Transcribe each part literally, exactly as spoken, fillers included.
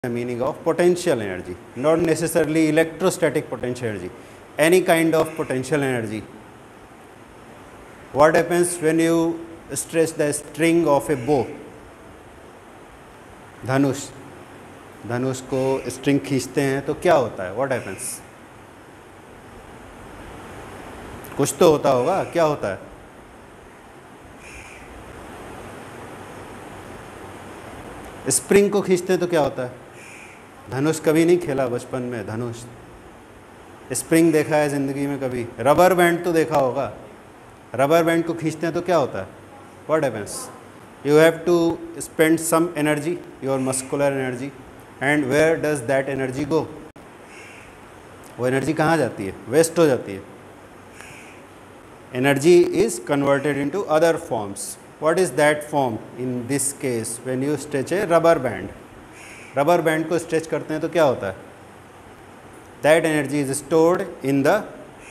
the meaning of potential energy, not necessarily electrostatic potential energy, any kind of potential energy. What happens when you stretch the string of a bow? धनुष धनुष को string खींचते हैं तो क्या होता है? What happens? कुछ तो होता होगा, क्या होता है? स्प्रिंग को खींचते हैं तो क्या होता है? धनुष कभी नहीं खेला बचपन में, धनुष स्प्रिंग देखा है ज़िंदगी में कभी? रबर बैंड तो देखा होगा, रबर बैंड को खींचते हैं तो क्या होता है? What happens? You have to spend some energy, your muscular energy, and where does that energy go? वो एनर्जी कहाँ जाती है? वेस्ट हो जाती है. Energy is converted into other forms. What is that form in this case when you stretch a rubber band? Rubber band को stretch करते हैं तो क्या होता है? That energy is stored in the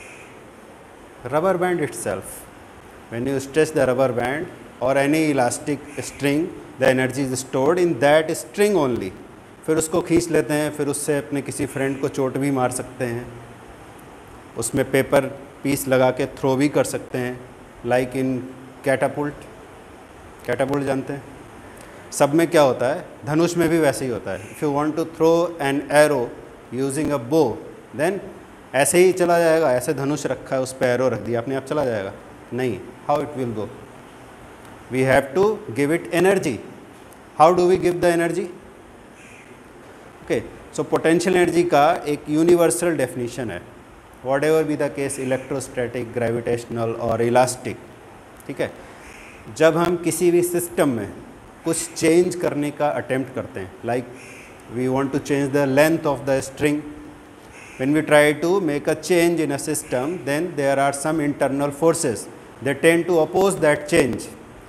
rubber band itself. When you stretch the rubber band or any elastic string, the energy is stored in that string only. फिर उसको खींच लेते हैं, फिर उससे अपने किसी फ्रेंड को चोट भी मार सकते हैं, उसमें पेपर पीस लगा के थ्रो भी कर सकते हैं, लाइक इन कैटापुल्ट. कैटापुल्ट जानते हैं? सब में क्या होता है? धनुष में भी वैसे ही होता है. If you want to throw an arrow using a bow, then ऐसे ही चला जाएगा. ऐसे धनुष रखा है, उस पर एरो रख दिया, अपने आप चला जाएगा? नहीं. How it will go? We have to give it energy. How do we give the energy? Okay, so potential energy का एक यूनिवर्सल डेफिनेशन है, whatever be the case, electrostatic, gravitational और इलास्टिक. ठीक है, जब हम किसी भी सिस्टम में कुछ चेंज करने का अटेम्प्ट करते हैं, like we want to change the length of the string, when we try to make a change in a system, then there are some internal forces, they tend to oppose that change.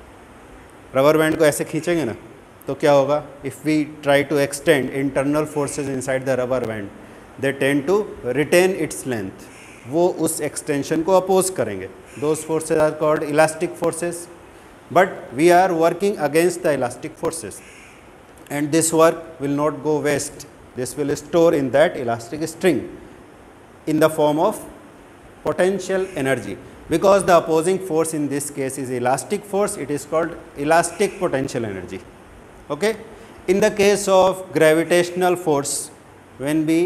Rubber band को ऐसे खींचेंगे ना तो क्या होगा? If we try to extend, internal forces inside the rubber band, they tend to retain its length. वो उस extension को अपोज करेंगे. Those forces are called elastic forces. But we are working against the elastic forces, and this work will not go waste. This will store in that elastic string in the form of potential energy. Because the opposing force in this case is elastic force, it is called elastic potential energy. Okay? In the case of gravitational force, when we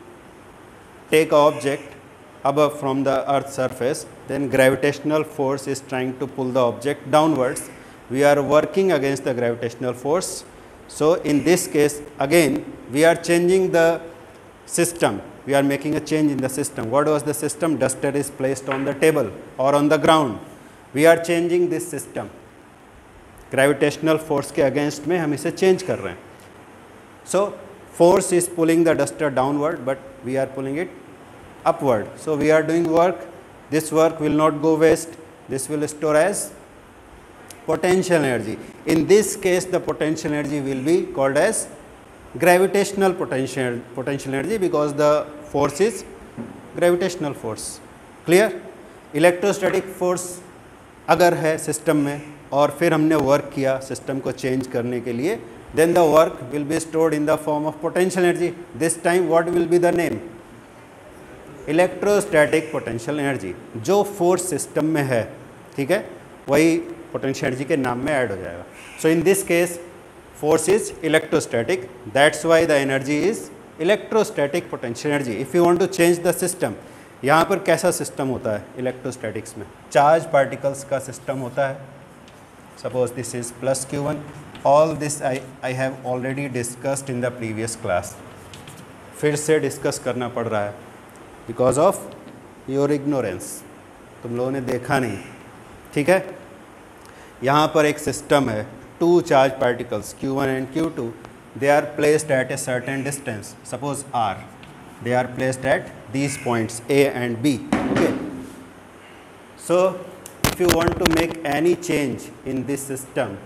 take an object above from the earth's surface, then gravitational force is trying to pull the object downwards. We are working against the gravitational force. So in this case, again we are changing the system. We are making a change in the system. What was the system? Duster is placed on the table or on the ground. We are changing this system. Gravitational force के against में हम इसे change कर रहे हैं. So force is pulling the duster downward, but we are pulling it upward. So we are doing work. This work will not go waste. This will store as potential energy. In this case, the potential energy will be called as gravitational potential potential energy, because the force is gravitational force. Clear? Electrostatic force अगर है system में और फिर हमने work किया system को change करने के लिए, then the work will be stored in the form of potential energy. This time what will be the name? Electrostatic potential energy. जो फोर्स सिस्टम में है, ठीक है, वही पोटेंशियल एनर्जी के नाम में ऐड हो जाएगा. So in this case force is electrostatic, that's why the energy is electrostatic potential energy. If you want to change the system, यहाँ पर कैसा सिस्टम होता है इलेक्ट्रोस्टैटिक्स में? चार्ज पार्टिकल्स का सिस्टम होता है. Suppose this is plus Q one. All this I I have already discussed in the previous class. फिर से डिस्कस करना पड़ रहा है बिकॉज ऑफ योर इग्नोरेंस. तुम लोगों ने देखा नहीं. ठीक है, यहाँ पर एक सिस्टम है, two charge particles Q one and Q two. They are placed at a certain distance, suppose R. They are placed at these points A and B. Okay, so if you want to make any change in this system,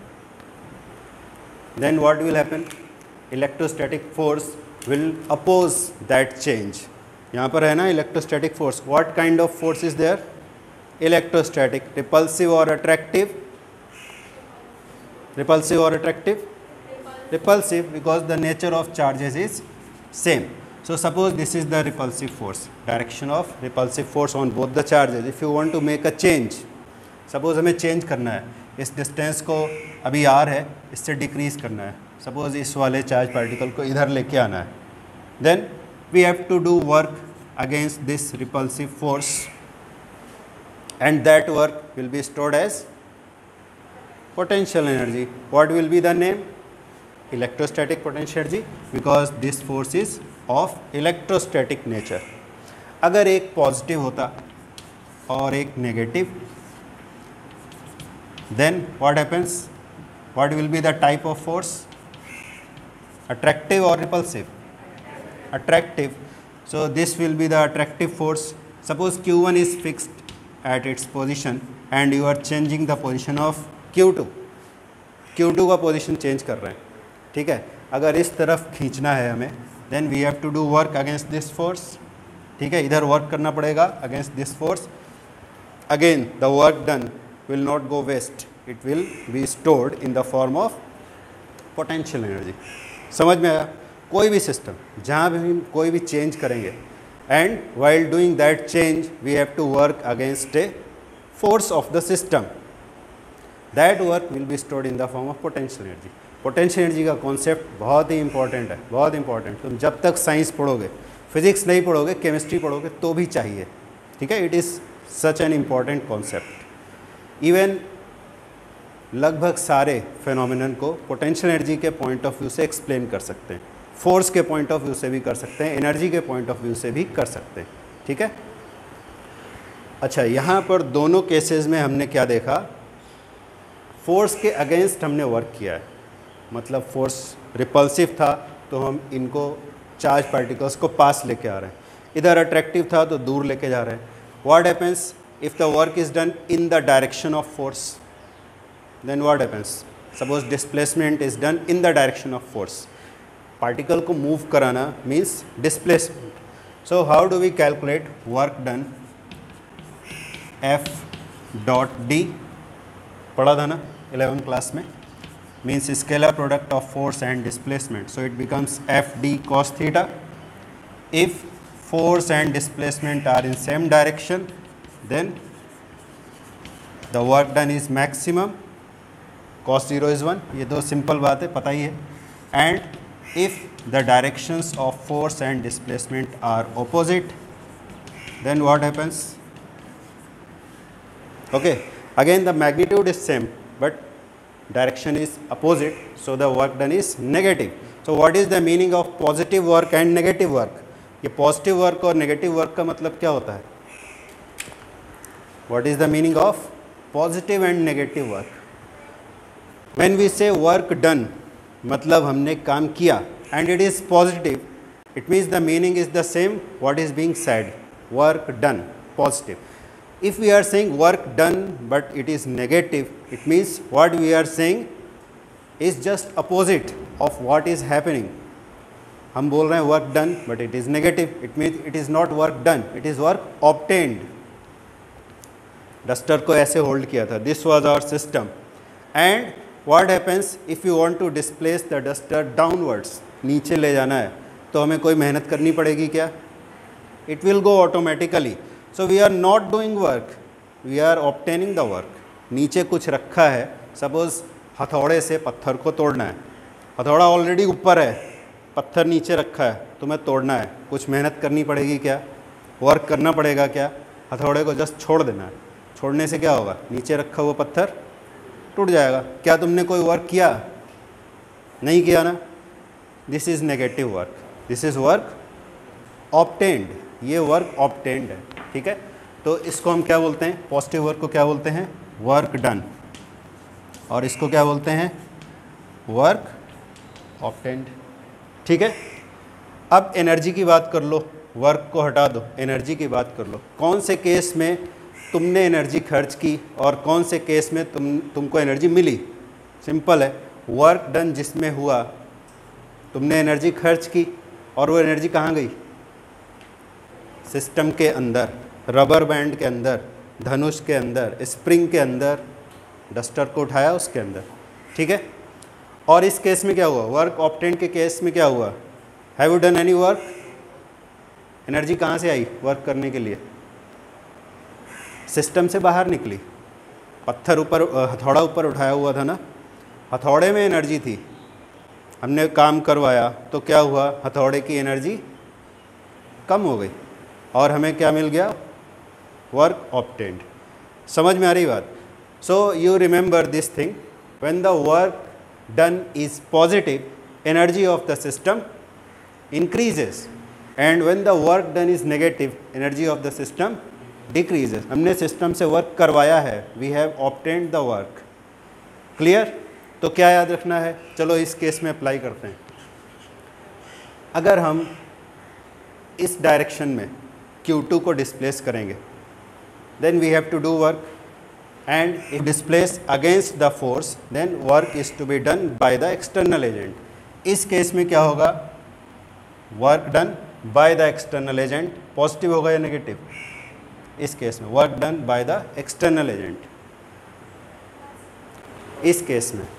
then what will happen? Electrostatic force will oppose that change. यहाँ पर है ना electrostatic force. What kind of force is there? Electrostatic. Repulsive और attractive? Repulsive और attractive? repulsive because the nature of charges is same. So suppose this is the repulsive force, direction of repulsive force on both the charges. If you want to make a change, suppose हमें change करना है, इस distance को अभी r है, इससे decrease करना है, suppose इस वाले charge particle को इधर लेके आना है, then we have to do work against this repulsive force, and that work will be stored as potential energy. What will be the name? Electrostatic potential energy, because this force is of electrostatic nature. अगर एक positive होता और एक negative, then what happens? What will be the type of force? Attractive or repulsive? Attractive. So this will be the attractive force. Suppose Q one is fixed at its position and you are changing the position of Q two. Q two का position change कर रहे हैं, ठीक है. अगर इस तरफ खींचना है हमें, then we have to do work against this force, ठीक है. इधर वर्क करना पड़ेगा against this force. Again the work done will not go waste, it will be stored in the form of potential energy. समझ में आया? कोई भी सिस्टम जहाँ भी हम कोई भी चेंज करेंगे, and while doing that change we have to work against a force of the system. That work will be stored in the form of potential energy. Potential energy का कॉन्सेप्ट बहुत ही important है, बहुत important. तुम जब तक science पढ़ोगे, physics नहीं पढ़ोगे, केमिस्ट्री पढ़ोगे तो भी चाहिए, ठीक है. It is such an important concept. Even लगभग सारे फिनोमिनन को पोटेंशियल एनर्जी के पॉइंट ऑफ व्यू से एक्सप्लेन कर सकते हैं, फोर्स के पॉइंट ऑफ व्यू से भी कर सकते हैं, एनर्जी के पॉइंट ऑफ व्यू से भी कर सकते हैं, ठीक है. अच्छा, यहाँ पर दोनों केसेस में हमने क्या देखा? फोर्स के अगेंस्ट हमने वर्क किया है, मतलब फोर्स रिपल्सिव था तो हम इनको चार्ज पार्टिकल्स को पास लेके आ रहे हैं, इधर अट्रैक्टिव था तो दूर लेके जा रहे हैं. What happens if the work is done in the direction of force? Then what happens? Suppose displacement is done in the direction of force. Particle को मूव कराना means displacement. So how do we calculate work done? F dot D पढ़ा था ना eleven class में, means scalar product of force and displacement. So it becomes F D cos theta. If force and displacement are in same direction, then the work done is maximum. Cos zero is one. ये दो simple बात है, पता ही है. And if the directions of force and displacement are opposite, then what happens? Okay, again the magnitude is same, but direction is opposite, so the work done is negative. So what is the meaning of positive work and negative work? ये positive work और negative work का मतलब क्या होता है? What is the meaning of positive and negative work? When we say work done, मतलब हमने काम किया, and it is positive, it means the meaning is the same what is being said. Work done, positive. If we are saying work done but it is negative, it means what we are saying is just opposite of what is happening. हम बोल रहे हैं work done but it is negative, it means it is not work done, it is work obtained. Duster को ऐसे hold किया था, this was our system. And what happens if you want to displace the duster downwards? नीचे ले जाना है तो हमें कोई मेहनत करनी पड़ेगी क्या? It will go automatically. So we are not doing work, we are obtaining the work. नीचे कुछ रखा है, सपोज हथौड़े से पत्थर को तोड़ना है, हथौड़ा ऑलरेडी ऊपर है, पत्थर नीचे रखा है, तुम्हें तोड़ना है, कुछ मेहनत करनी पड़ेगी क्या? वर्क करना पड़ेगा क्या? हथौड़े को जस्ट छोड़ देना है, छोड़ने से क्या होगा? नीचे रखा हुआ पत्थर टूट जाएगा. क्या तुमने कोई वर्क किया? नहीं किया ना. This is negative work, this is work obtained. ये वर्क ऑब्टेन्ड है, ठीक है. तो इसको हम क्या बोलते हैं? पॉजिटिव वर्क को क्या बोलते हैं? Work done. और इसको क्या बोलते हैं? वर्क ऑब्टेन्ड, ठीक है. अब एनर्जी की बात कर लो, वर्क को हटा दो, एनर्जी की बात कर लो. कौन से केस में तुमने एनर्जी खर्च की और कौन से केस में तुम तुमको एनर्जी मिली? सिंपल है. वर्क डन जिसमें हुआ, तुमने एनर्जी खर्च की और वो एनर्जी कहाँ गई? सिस्टम के अंदर, रबर बैंड के अंदर, धनुष के अंदर, स्प्रिंग के अंदर, डस्टर को उठाया उसके अंदर, ठीक है. और इस केस में क्या हुआ, वर्क ऑब्टेन्ड के केस में क्या हुआ, have you done any work, energy कहाँ से आई वर्क करने के लिए, सिस्टम से बाहर निकली, पत्थर ऊपर, हथौड़ा ऊपर उठाया हुआ था ना, हथौड़े में एनर्जी थी, हमने काम करवाया तो क्या हुआ, हथौड़े की एनर्जी कम हो गई और हमें क्या मिल गया, वर्क ऑब्टेन्ड। समझ में आ रही बात। So you remember this thing, when the work done is positive, energy of the system increases, and when the work done is negative, energy of the system decreases. हमने सिस्टम से work करवाया है, we have obtained the work. Clear. तो क्या याद रखना है, चलो इस केस में अप्लाई करते हैं। अगर हम इस डायरेक्शन में क्यू टू को डिस्प्लेस करेंगे, then we have to do work, and if displace against the force, then work is to be done by the external agent. इस केस में क्या होगा, work done by the external agent positive होगा या negative, इस case में work done by the external agent. इस case में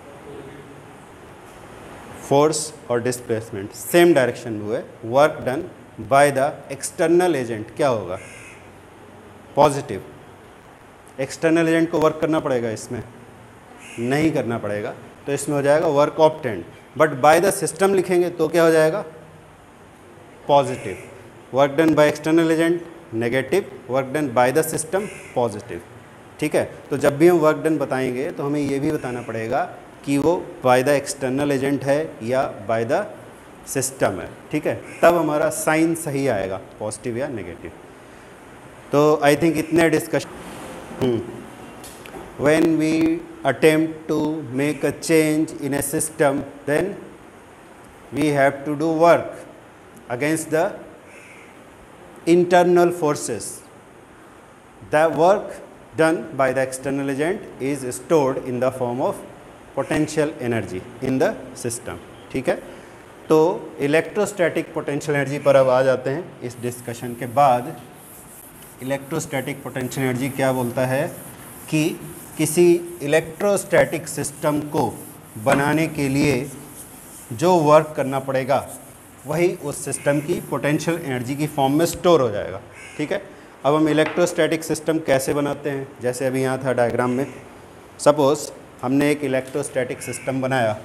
फोर्स और डिस्प्लेसमेंट सेम डायरेक्शन में हुए, work done by the external agent क्या होगा, पॉजिटिव। एक्सटर्नल एजेंट को वर्क करना पड़ेगा, इसमें नहीं करना पड़ेगा, तो इसमें हो जाएगा work obtained. But by the system लिखेंगे तो क्या हो जाएगा, positive. Work done by external agent negative, work done by the system positive. ठीक है। तो जब भी हम वर्क डन बताएंगे तो हमें ये भी बताना पड़ेगा कि वो बाय द एक्सटर्नल एजेंट है या बाय द सिस्टम है। ठीक है, तब हमारा साइन सही आएगा, पॉजिटिव या नेगेटिव। तो आई थिंक इतने discussion. When we attempt to make a change in a system, then we have to do work against the internal forces. The work done by the external agent is stored in the form of potential energy in the system. ठीक है, तो electrostatic potential energy पर अब आ जाते हैं। इस discussion के बाद इलेक्ट्रोस्टैटिक पोटेंशियल एनर्जी क्या बोलता है कि किसी इलेक्ट्रोस्टैटिक सिस्टम को बनाने के लिए जो वर्क करना पड़ेगा वही उस सिस्टम की पोटेंशियल एनर्जी की फॉर्म में स्टोर हो जाएगा। ठीक है, अब हम इलेक्ट्रोस्टैटिक सिस्टम कैसे बनाते हैं, जैसे अभी यहाँ था डायग्राम में, सपोज़ हमने एक इलेक्ट्रोस्टैटिक सिस्टम बनाया।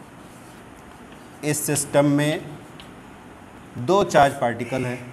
इस सिस्टम में दो चार्ज पार्टिकल हैं,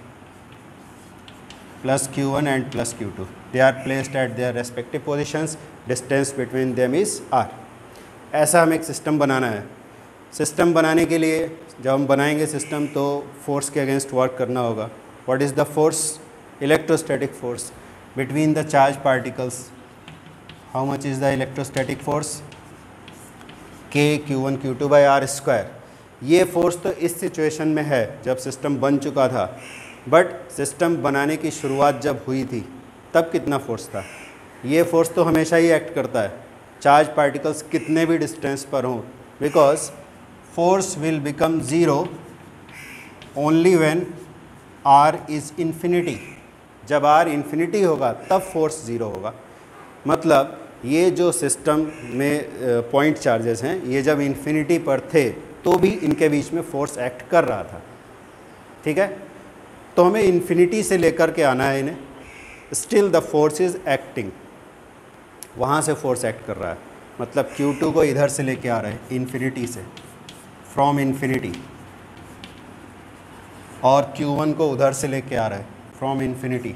plus Q one and plus Q two. They are placed at their respective positions, distance between them is R. ऐसा हमें एक सिस्टम बनाना है। सिस्टम बनाने के लिए जब हम बनाएंगे सिस्टम तो फोर्स के अगेंस्ट वर्क करना होगा। What is the force, electrostatic force between the charge particles. How much is the electrostatic force, K Q one Q two by R square. ये फोर्स तो इस सिचुएशन में है जब सिस्टम बन चुका था, बट सिस्टम बनाने की शुरुआत जब हुई थी तब कितना फोर्स था। ये फोर्स तो हमेशा ही एक्ट करता है चार्ज पार्टिकल्स कितने भी डिस्टेंस पर हों, because force will become zero only when r is infinity। जब r infinity होगा तब फोर्स ज़ीरो होगा। मतलब ये जो सिस्टम में पॉइंट चार्जेस हैं, ये जब इन्फिनिटी पर थे तो भी इनके बीच में फोर्स एक्ट कर रहा था। ठीक है, तो हमें इन्फिनिटी से लेकर के आना है इन्हें, still the force is acting. वहाँ से फोर्स एक्ट कर रहा है, मतलब क्यू टू को इधर से लेके आ रहा है इन्फिनिटी से, फ्रॉम इन्फिनिटी, और क्यू वन को उधर से लेके आ रहा है from infinity.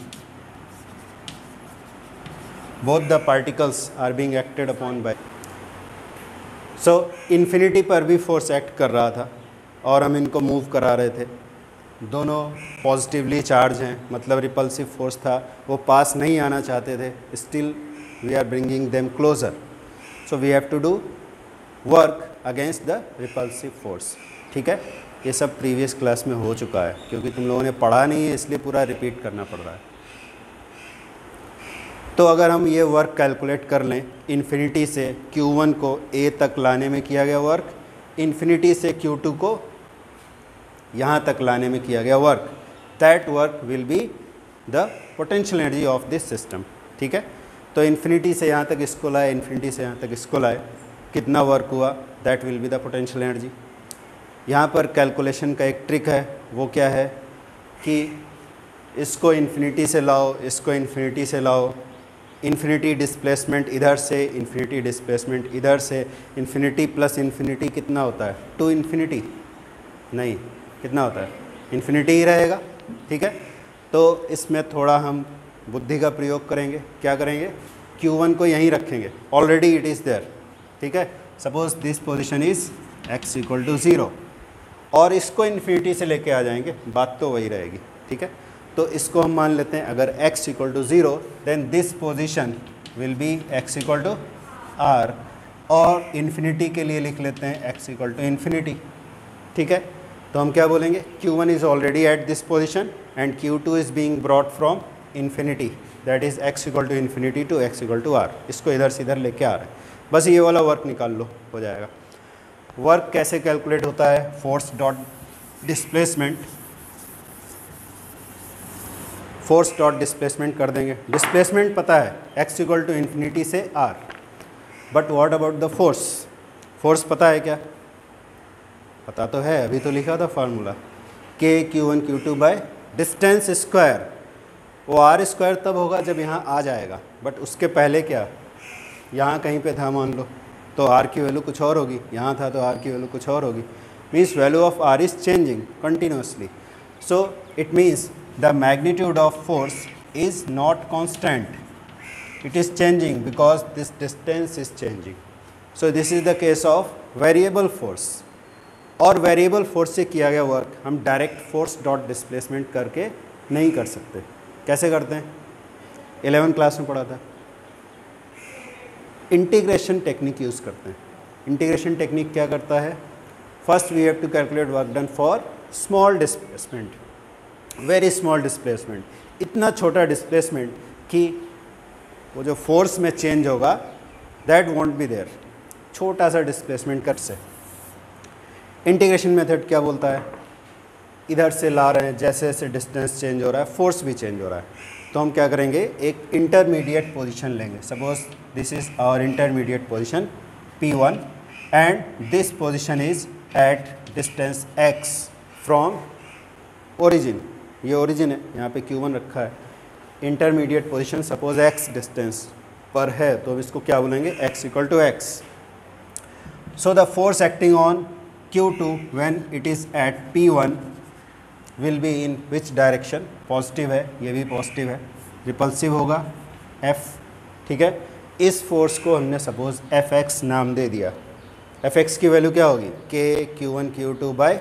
Both the particles are being acted upon by, so infinity पर भी फोर्स एक्ट कर रहा था और हम इनको मूव करा रहे थे। दोनों पॉजिटिवली चार्ज हैं, मतलब रिपल्सिव फोर्स था, वो पास नहीं आना चाहते थे, still we are bringing them closer. So we have to do work against the repulsive force. ठीक है, ये सब प्रीवियस क्लास में हो चुका है, क्योंकि तुम लोगों ने पढ़ा नहीं है इसलिए पूरा रिपीट करना पड़ रहा है। तो अगर हम ये वर्क कैलकुलेट कर लें, इन्फिनिटी से क्यू वन को ए तक लाने में किया गया वर्क, इन्फिनिटी से क्यू टू को यहाँ तक लाने में किया गया work, that work will be the potential energy of this system. ठीक है, तो इन्फिनिटी से यहाँ तक इसको लाए, इन्फिनिटी से यहाँ तक इसको लाए, कितना वर्क हुआ, that will be the potential energy. यहाँ पर कैलकुलेशन का एक ट्रिक है, वो क्या है कि इसको इन्फिनिटी से लाओ, इसको इन्फिनिटी से लाओ, इन्फिनिटी डिस्प्लेसमेंट इधर से, इन्फिनिटी डिस्प्लेसमेंट इधर से, इन्फिनिटी प्लस इन्फिनिटी कितना होता है, टू इन्फिनिटी, नहीं कितना होता है, इन्फिनिटी ही रहेगा। ठीक है, तो इसमें थोड़ा हम बुद्धि का प्रयोग करेंगे। क्या करेंगे, क्यू वन को यहीं रखेंगे, ऑलरेडी इट इज़ देयर। ठीक है, suppose this position is x equal to zero, और इसको इन्फिनिटी से लेके आ जाएंगे, बात तो वही रहेगी। ठीक है, तो इसको हम मान लेते हैं अगर x equal to zero then this position will be x equal to r, और इन्फिनिटी के लिए लिख लेते हैं x इक्वल टू इन्फिनिटी। ठीक है, तो हम क्या बोलेंगे, q one is already at this position and Q two is being brought from infinity, that is x equal to infinity to x equal to r. इसको इधर से इधर लेके आ रहे हैं, बस ये वाला वर्क निकाल लो, हो जाएगा। वर्क कैसे कैलकुलेट होता है, force dot displacement, force dot displacement कर देंगे। डिस्प्लेसमेंट पता है x इक्वल टू इन्फिनिटी से r, but what about the force, force पता है क्या, पता तो है, अभी तो लिखा था formula, k Q one Q two by distance square. वो आर स्क्वायर तब होगा जब यहाँ आ जाएगा, बट उसके पहले क्या, यहाँ कहीं पे था मान लो, तो आर की वैल्यू कुछ और होगी, यहाँ था तो आर की वैल्यू कुछ और होगी, means value of r is changing continuously. So it means the magnitude of force is not constant, it is changing because this distance is changing. So this is the case of variable force, और variable force से किया गया work हम direct force dot displacement करके नहीं कर सकते। कैसे करते हैं, इलेवन क्लास में पढ़ा था, इंटीग्रेशन टेक्निक यूज़ करते हैं। इंटीग्रेशन टेक्निक क्या करता है, first we have to calculate work done for small displacement, very small displacement, इतना छोटा डिस्प्लेसमेंट कि वो जो फोर्स में चेंज होगा दैट वॉन्ट बी देयर, छोटा सा डिस्प्लेसमेंट कर से। इंटीग्रेशन मेथड क्या बोलता है, इधर से ला रहे हैं, जैसे जैसे डिस्टेंस चेंज हो रहा है फोर्स भी चेंज हो रहा है, तो हम क्या करेंगे, एक इंटरमीडिएट पोजीशन लेंगे। Suppose this is our intermediate position p one and this position is at distance x from origin, ये ओरिजिन है, यहाँ पे क्यू वन रखा है। Intermediate position suppose x distance पर है, तो हम इसको क्या बोलेंगे, x equal to x. So the force acting on q two when it is at p one will be in which direction, positive है, ये भी पॉजिटिव है, रिपल्सिव होगा f। ठीक है, इस फोर्स को हमने सपोज एफ एक्स नाम दे दिया। एफ एक्स की वैल्यू क्या होगी, k Q one Q two by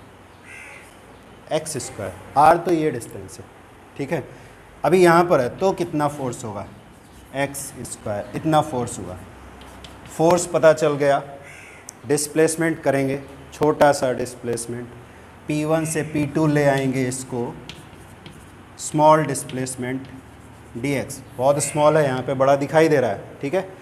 x square, r तो ये डिस्टेंस है। ठीक है, अभी यहाँ पर है तो कितना फोर्स होगा, एक्स स्क्वायर, इतना फोर्स हुआ, फोर्स पता चल गया। डिस्प्लेसमेंट करेंगे, छोटा सा डिस्प्लेसमेंट, पी वन से पी टू ले आएंगे इसको, स्मॉल डिस्प्लेसमेंट dx, बहुत स्मॉल है, यहाँ पे बड़ा दिखाई दे रहा है। ठीक है,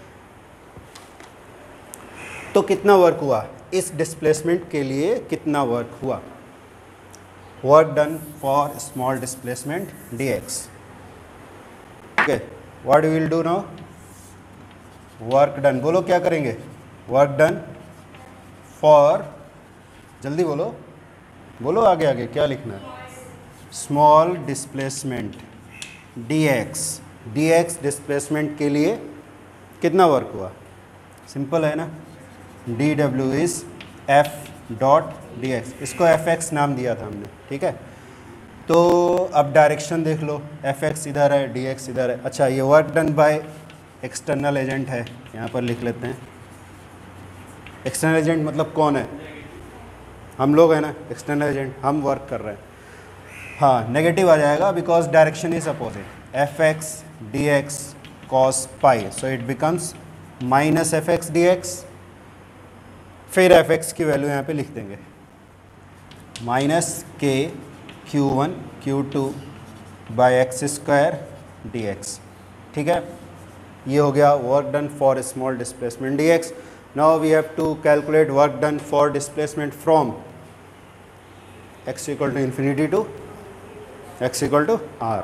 तो कितना वर्क हुआ, इस डिस्प्लेसमेंट के लिए कितना वर्क हुआ, work done for small displacement dx। Okay, what we will do now, work done, बोलो क्या करेंगे, वर्क डन फॉर, जल्दी बोलो बोलो आगे आगे क्या लिखना है, small displacement dx, dx displacement के लिए कितना वर्क हुआ, सिंपल है ना, dw is f dot dx, इसको fx नाम दिया था हमने। ठीक है, तो अब डायरेक्शन देख लो, fx इधर है, dx इधर है। अच्छा, ये work done by external agent है, यहाँ पर लिख लेते हैं। एक्सटर्नल एजेंट मतलब कौन है, हम लोग हैं ना, एक्सटर्नल एजेंट, हम वर्क कर रहे हैं। हाँ, नेगेटिव आ जाएगा because direction is opposite, f x d x cos pi, so it becomes minus f x d x. फिर एफ एक्स की वैल्यू यहाँ पे लिख देंगे, minus k Q one Q two by x square d x. ठीक है, ये हो गया work done for small displacement d x. Now we have to calculate work done for displacement from x equal to infinity to x equal to r.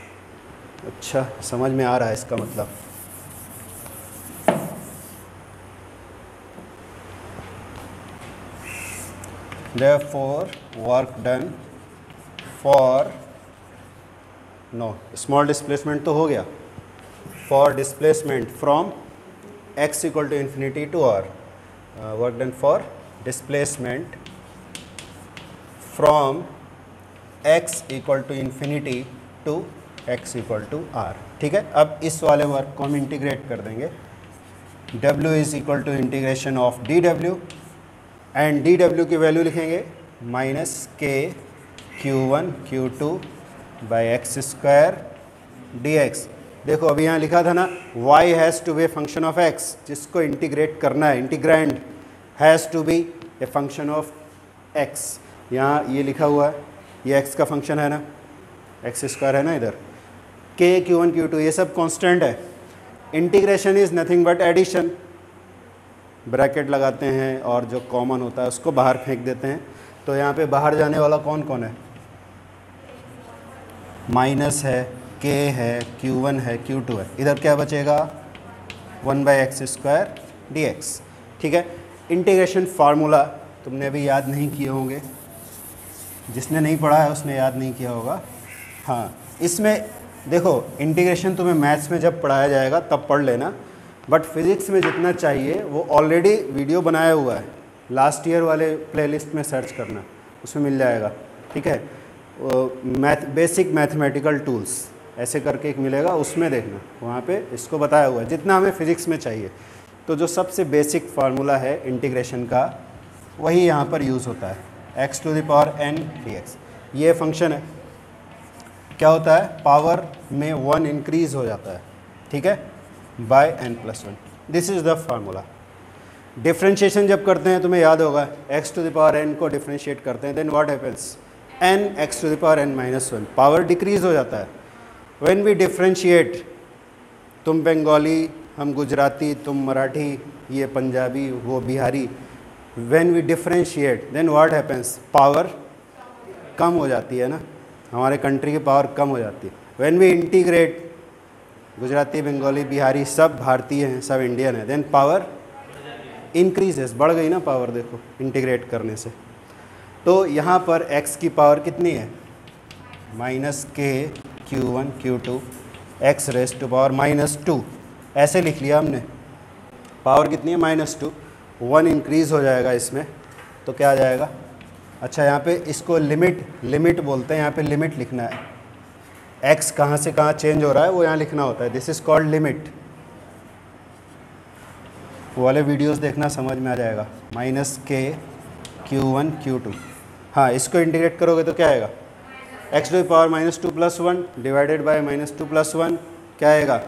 अच्छा, समझ में आ रहा है इसका मतलब। therefore work done for no small displacement तो हो गया, for displacement from x equal to infinity to r, uh, work done for displacement from x equal to infinity to x equal to r। ठीक है, अब इस वाले work को हम इंटीग्रेट कर देंगे। w is equal to integration of D W, and D W की वैल्यू लिखेंगे minus k Q one Q two by x square d x. देखो अभी यहाँ लिखा था ना y has to be a function of x, जिसको integrate करना है, integrand has to be a function of x। यहाँ ये लिखा हुआ है, ये x का फंक्शन है ना, एक्स स्क्वायर है ना इधर, के क्यू वन क्यू टू ये सब कांस्टेंट है। Integration is nothing but addition, bracket लगाते हैं और जो कॉमन होता है उसको बाहर फेंक देते हैं। तो यहाँ पे बाहर जाने वाला कौन कौन है, माइनस है, के है, क्यू वन है, क्यू टू है, इधर क्या बचेगा one by x square d x. ठीक है, इंटीग्रेशन फार्मूला तुमने अभी याद नहीं किए होंगे, जिसने नहीं पढ़ा है उसने याद नहीं किया होगा। हाँ, इसमें देखो इंटीग्रेशन तुम्हें मैथ्स में जब पढ़ाया जाएगा तब पढ़ लेना, बट फिज़िक्स में जितना चाहिए वो ऑलरेडी वीडियो बनाया हुआ है, लास्ट ईयर वाले प्लेलिस्ट में सर्च करना, उसमें मिल जाएगा। ठीक है, मैथ बेसिक मैथमेटिकल टूल्स ऐसे करके एक मिलेगा, उसमें देखना, वहाँ पे इसको बताया हुआ है जितना हमें फिज़िक्स में चाहिए। तो जो सबसे बेसिक फार्मूला है इंटीग्रेशन का वही यहाँ पर यूज़ होता है, x to the power n d x. ये फंक्शन है, क्या होता है, पावर में वन इंक्रीज़ हो जाता है, ठीक है, by n plus one. This is the formula. Differentiation जब करते हैं तुम्हें याद होगा, x to the power n को डिफ्रेंशिएट करते हैं, then what happens, n x to the power n minus one, power decrease हो जाता है। व्हेन वी डिफ्रेंशिएट, तुम बंगाली, हम गुजराती, तुम मराठी, ये पंजाबी, वो Bihari, when we differentiate then what happens, power कम हो जाती है ना, हमारे कंट्री की पावर कम हो जाती है। When we integrate, Gujarati, Bengali, Bihari सब भारतीय हैं, सब इंडियन है, देन पावर इंक्रीजेस, बढ़ गई ना पावर, देखो इंटीग्रेट करने से। तो यहाँ पर x की पावर कितनी है, minus k Q one Q two x raise to power minus two, ऐसे लिख लिया हमने। पावर कितनी है, माइनस टू, वन इंक्रीज़ हो जाएगा इसमें, तो क्या आ जाएगा, अच्छा यहाँ पे इसको लिमिट लिमिट बोलते हैं, यहाँ पे लिमिट लिखना है, x कहाँ से कहाँ चेंज हो रहा है वो यहाँ लिखना होता है, दिस इज़ कॉल्ड लिमिट। वो वाले वीडियोस देखना, समझ में आ जाएगा। Minus k Q one Q to, हाँ इसको इंटीग्रेट करोगे तो क्या आएगा, x to power minus two plus one divided by minus two plus one, क्या आएगा,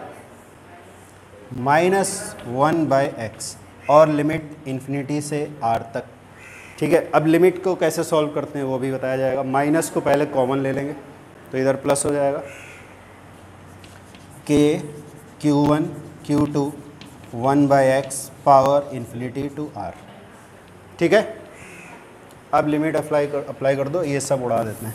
माइनस वन बाई एक्स, और लिमिट इन्फिनिटी से आर तक। ठीक है, अब लिमिट को कैसे सॉल्व करते हैं वो भी बताया जाएगा। माइनस को पहले कॉमन ले लेंगे तो इधर प्लस हो जाएगा, k Q one Q two one by x power infinity to r. ठीक है, अब लिमिट अप्लाई कर अप्लाई कर दो, ये सब उड़ा देते हैं।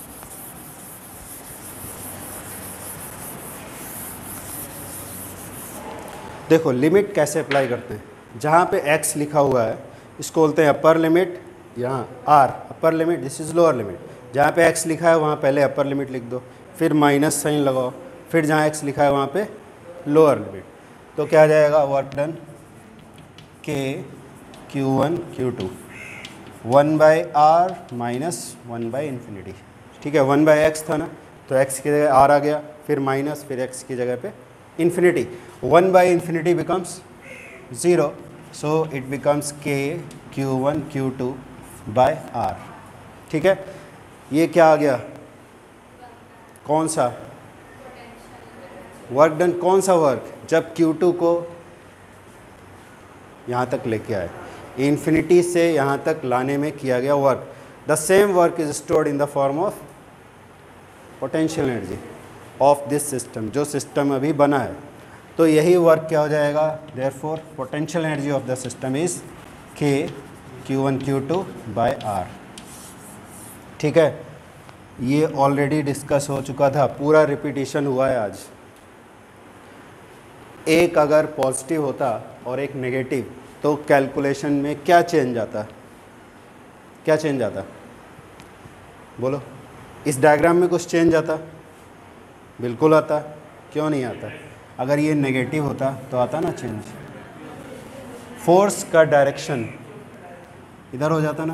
देखो लिमिट कैसे अप्लाई करते हैं, जहाँ पे x लिखा हुआ है इसको बोलते हैं अपर लिमिट, यहाँ r upper limit, this is lower limit. जहाँ पे x लिखा है वहाँ पहले अपर लिमिट लिख दो, फिर माइनस साइन लगाओ, फिर जहाँ x लिखा है वहाँ पे लोअर लिमिट। तो क्या आ जाएगा, work done k Q one Q two one by r minus one by infinity. ठीक है, वन बाई एक्स था ना, तो x की जगह r आ गया, फिर माइनस, फिर x की जगह पे infinity. One by infinity becomes zero, so it becomes k Q one Q two by r. ठीक है, ये क्या आ गया, कौन सा वर्क डन, कौन सा वर्क, जब क्यू टू को यहाँ तक लेके आए, इन्फिनिटी से यहाँ तक लाने में किया गया work. The same work is stored in the form of potential energy of this system, जो सिस्टम अभी बना है। तो यही वर्क क्या हो जाएगा, therefore potential energy of the system is k Q one Q two by r. ठीक है, ये ऑलरेडी डिस्कस हो चुका था, पूरा रिपीटिशन हुआ है आज। एक अगर पॉजिटिव होता और एक नेगेटिव तो कैलकुलेशन में क्या चेंज आता, क्या चेंज आता? बोलो, इस डायग्राम में कुछ चेंज आता? बिल्कुल आता। क्यों नहीं आता? अगर ये नेगेटिव होता तो आता ना चेंज। फोर्स का डायरेक्शन इधर हो जाता ना,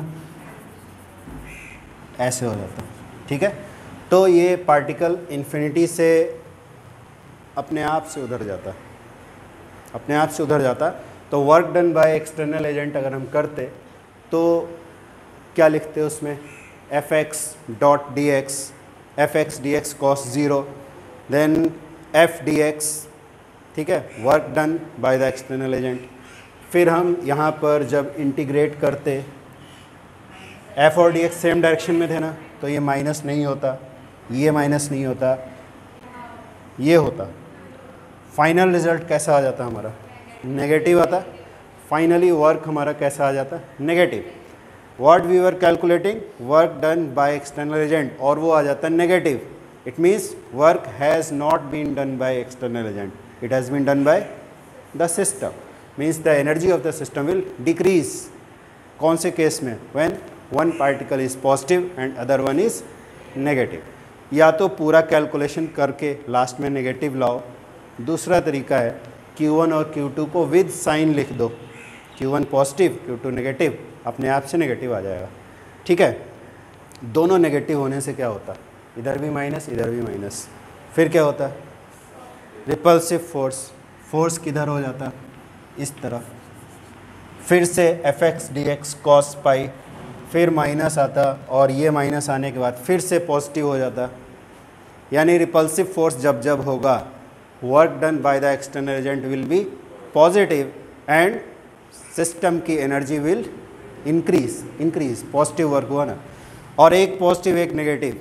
ऐसे हो जाता। ठीक है, तो ये पार्टिकल इन्फिनिटी से अपने आप से उधर जाता, अपने आप से उधर जाता। तो work done by external agent अगर हम करते तो क्या लिखते हैं उसमें? F x dot d x, f x d x cos zero, then f d x, ठीक है, work done by the external agent. फिर हम यहाँ पर जब इंटीग्रेट करते, एफ और डी एक्स सेम डायरेक्शन में थे ना, तो ये माइनस नहीं होता, ये माइनस नहीं होता, ये होता। फाइनल रिजल्ट कैसा आ जाता हमारा? नेगेटिव आता। फाइनली वर्क हमारा कैसा आ जाता? Negative. What we were calculating, work done by external agent, और वो आ जाता negative. It means work has not been done by external agent, it has been done by the system. Means the energy of the system will decrease. कौन से case में? When one particle is positive and other one is negative. या तो पूरा calculation करके last में negative लाओ, दूसरा तरीका है क्यू वन और क्यू टू को विद साइन लिख दो, q one positive q two negative, अपने आप से नेगेटिव आ जाएगा। ठीक है, दोनों नेगेटिव होने से क्या होता? इधर भी माइनस, इधर भी माइनस, फिर क्या होता? रिपल्सिव फोर्स, फोर्स किधर हो जाता? इस तरफ। फिर से f x d x cos pi, फिर माइनस आता, और ये माइनस आने के बाद फिर से पॉजिटिव हो जाता। यानी रिपल्सिव फोर्स जब जब होगा, work done by the external agent will be positive and system की energy will increase, increase, positive work हुआ ना, और एक पॉजिटिव एक नेगेटिव,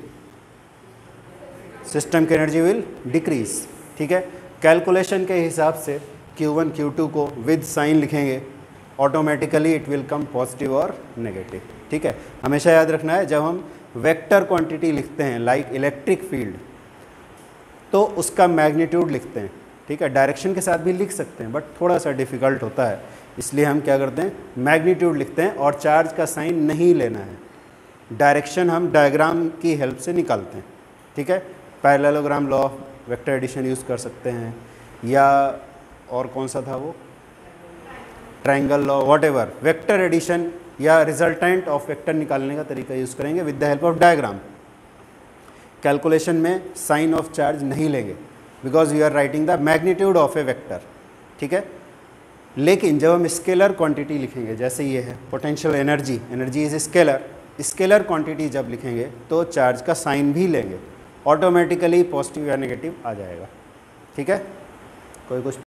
सिस्टम की एनर्जी विल डिक्रीज। ठीक है, कैलकुलेशन के हिसाब से क्यू वन क्यू टू को विद साइन लिखेंगे, automatically it will come positive और नेगेटिव। ठीक है, हमेशा याद रखना है, जब हम वेक्टर क्वांटिटी लिखते हैं लाइक इलेक्ट्रिक फील्ड, तो उसका मैग्नीट्यूड लिखते हैं। ठीक है, डायरेक्शन के साथ भी लिख सकते हैं बट थोड़ा सा डिफ़िकल्ट होता है, इसलिए हम क्या करते हैं? मैग्नीट्यूड लिखते हैं, और चार्ज का साइन नहीं लेना है, डायरेक्शन हम डायग्राम की हेल्प से निकालते हैं। ठीक है, parallelogram law of vector addition use कर सकते हैं, या और कौन सा था वो, triangle law, whatever, vector addition या रिजल्टेंट ऑफ वेक्टर निकालने का तरीका यूज़ करेंगे with the help of diagram. Calculation में साइन ऑफ चार्ज नहीं लेंगे because we are writing the magnitude of a vector. ठीक है, लेकिन जब हम स्केलर क्वांटिटी लिखेंगे, जैसे ये है potential energy, energy is scalar, scalar quantity जब लिखेंगे तो चार्ज का साइन भी लेंगे, ऑटोमेटिकली पॉजिटिव या नेगेटिव आ जाएगा। ठीक है, कोई कुछ